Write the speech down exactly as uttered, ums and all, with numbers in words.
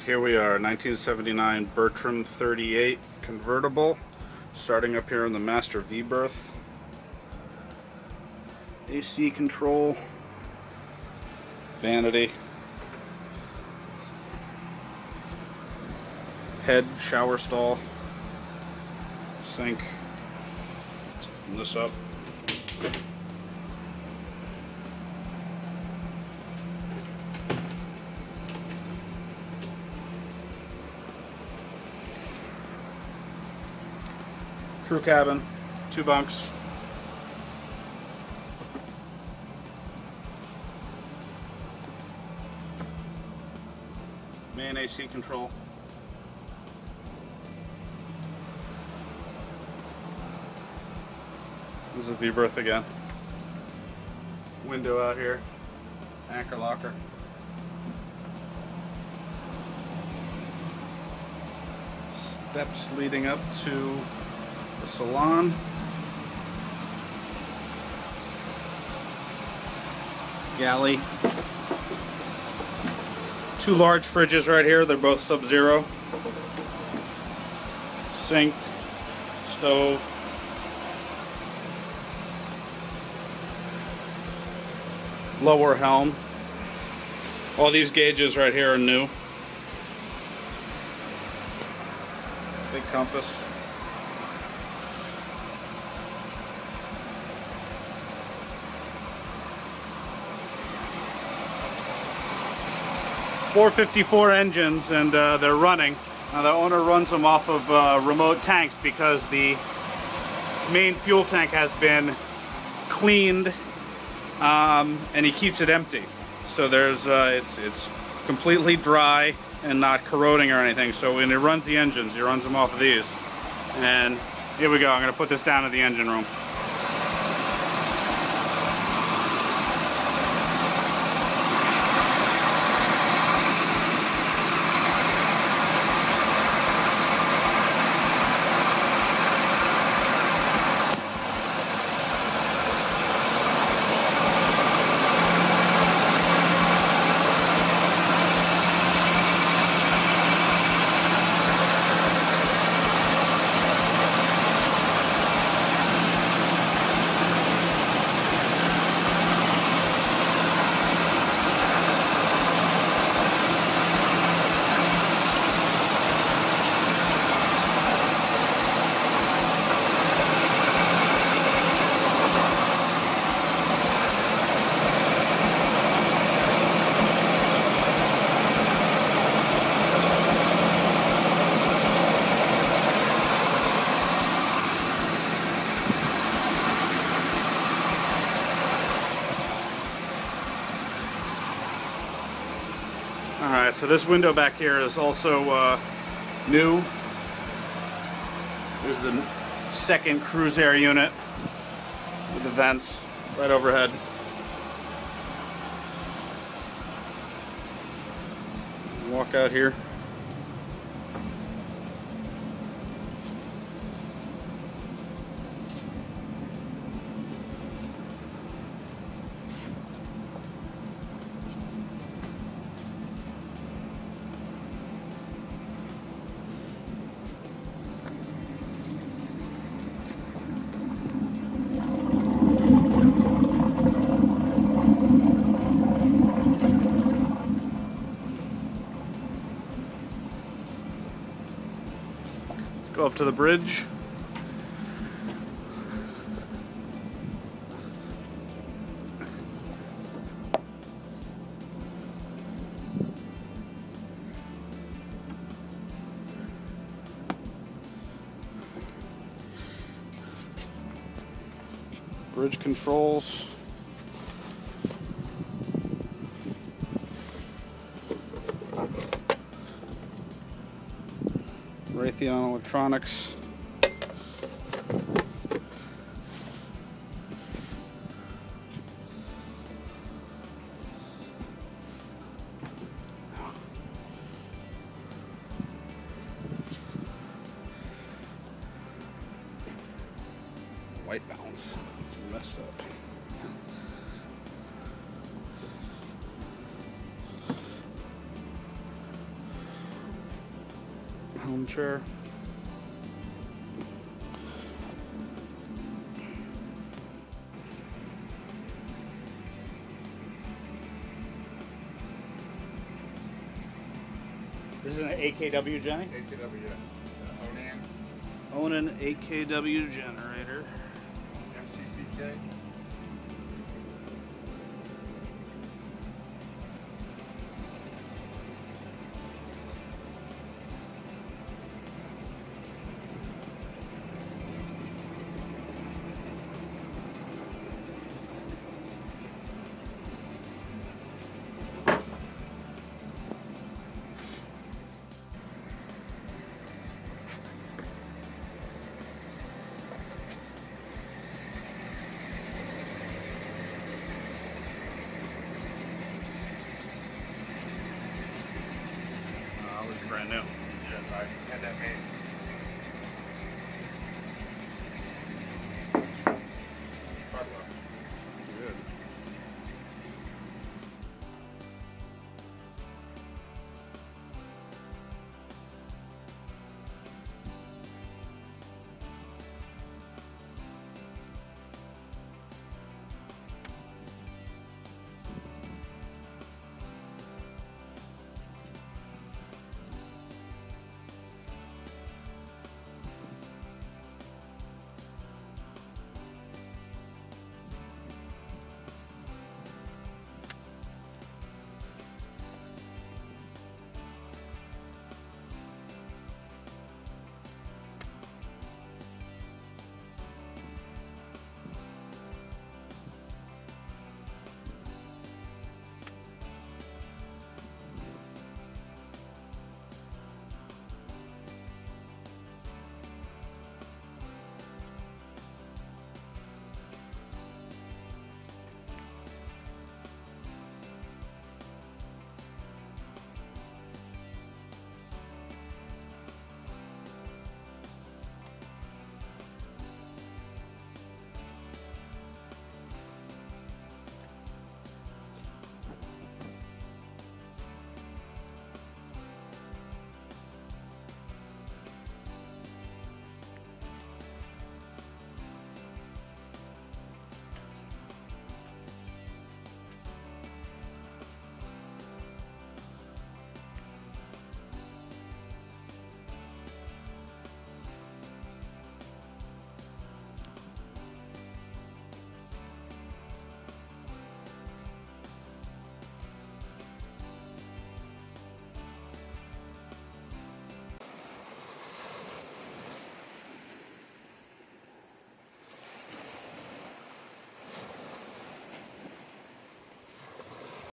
here we are, nineteen seventy-nine Bertram thirty-eight convertible, starting up here in the master V berth. A C control, vanity, head shower stall, sink. Open this up. Crew cabin, two bunks. Main A C control. This is the V-berth again. Window out here. Anchor locker. Steps leading up to the salon. Galley. Two large fridges right here. They're both sub-zero. Sink. Stove. Lower helm. All these gauges right here are new. Big compass. four fifty-four engines, and uh, they're running. Now the owner runs them off of uh, remote tanks because the main fuel tank has been cleaned. Um, and he keeps it empty, so there's uh, it's it's completely dry and not corroding or anything. So when he runs the engines, he runs them off of these. And here we go. I'm going to put this down in the engine room. Alright, so this window back here is also uh, new. There's the second cruise air unit with the vents right overhead. Walk out here. Go up to the bridge. Bridge controls. Raytheon electronics. White balance. It's messed up. home chair. This is an A K W, Jenny? A K W, yeah. Onan. Onan A K W generator. M C C K. Brand new. Yeah, I had that made